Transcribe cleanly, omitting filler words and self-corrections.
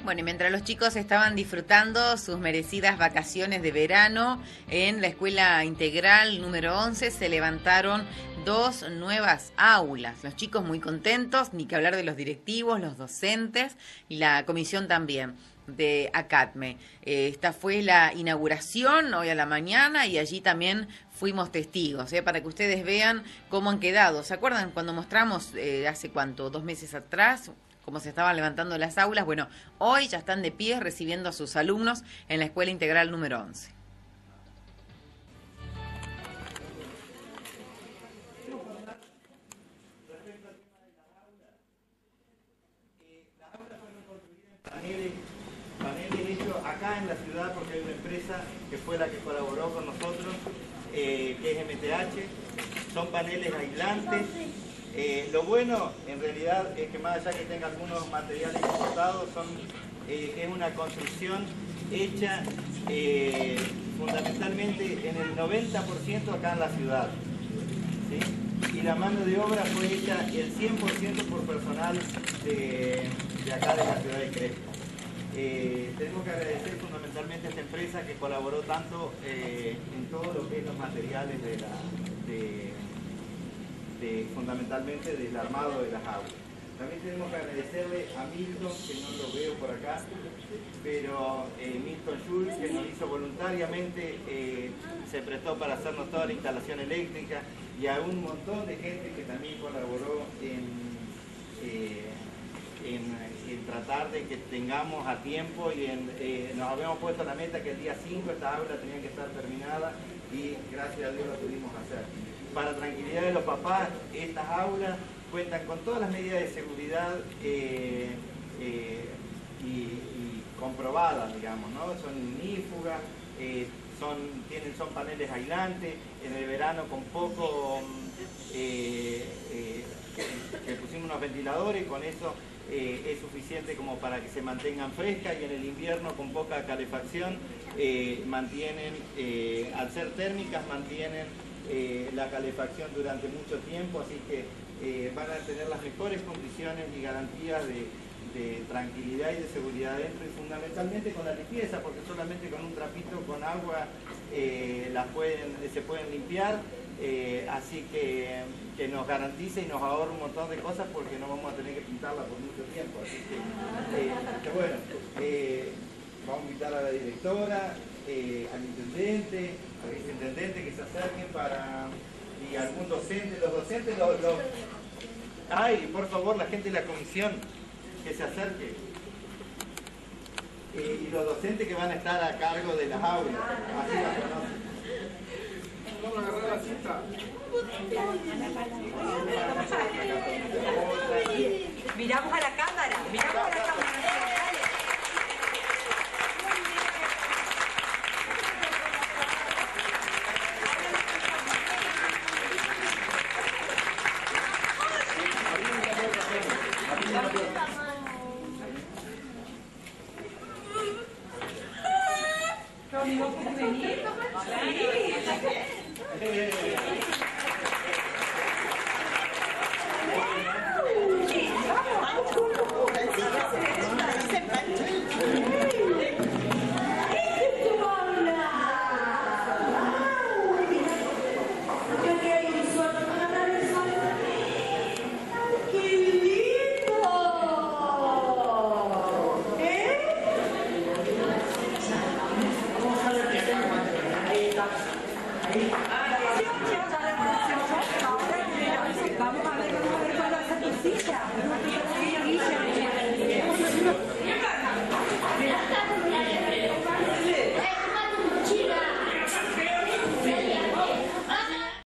Bueno, y mientras los chicos estaban disfrutando sus merecidas vacaciones de verano, en la Escuela Integral número 11 se levantaron 2 nuevas aulas. Los chicos muy contentos, ni que hablar de los directivos, los docentes y la comisión también de ACATME. Esta fue la inauguración hoy a la mañana y allí también fuimos testigos, para que ustedes vean cómo han quedado. ¿Se acuerdan cuando mostramos hace cuánto, 2 meses atrás, cómo se estaban levantando las aulas? Bueno, hoy ya están de pie recibiendo a sus alumnos en la Escuela Integral número 11. Paneles hechos acá en la ciudad porque hay una empresa que fue la que colaboró con nosotros, que es MTH. Son paneles aislantes. Lo bueno en realidad es que más allá que tenga algunos materiales importados, es una construcción hecha fundamentalmente en el 90% acá en la ciudad, ¿sí? Y la mano de obra fue hecha el 100% por personal de acá de la ciudad de Crespo. Tenemos que agradecer fundamentalmente a esta empresa que colaboró tanto en todo lo que es los materiales fundamentalmente del armado de las aulas. También tenemos que agradecerle a Milton, que no lo veo por acá, pero Milton Schulz, que nos hizo voluntariamente, se prestó para hacernos toda la instalación eléctrica, y a un montón de gente que también colaboró en tratar de que tengamos a tiempo, y nos habíamos puesto la meta que el día 5 esta aula tenía que estar terminada, y gracias a Dios lo pudimos hacer. Para tranquilidad de los papás, estas aulas cuentan con todas las medidas de seguridad y comprobadas, digamos, ¿no? Son ignífugas, son paneles aislantes. En el verano con poco le pusimos unos ventiladores, y con eso es suficiente como para que se mantengan frescas, y en el invierno con poca calefacción mantienen, al ser térmicas, mantienen la calefacción durante mucho tiempo, así que van a tener las mejores condiciones y garantías de tranquilidad y de seguridad dentro, y fundamentalmente con la limpieza, porque solamente con un trapito con agua se pueden limpiar, así que nos garantiza y nos ahorra un montón de cosas, porque no vamos a tener que pintarla por mucho tiempo. Así que bueno, vamos a invitar a la directora, al intendente, al viceintendente que se acerquen y algún docente. Los docentes, ay, por favor, la gente de la comisión que se acerque, y los docentes que van a estar a cargo de las aulas, así las conocen. Vamos a agarrar la cinta. Miramos a la cámara, miramos a la cámara. ¿No puedes venir? Ahí.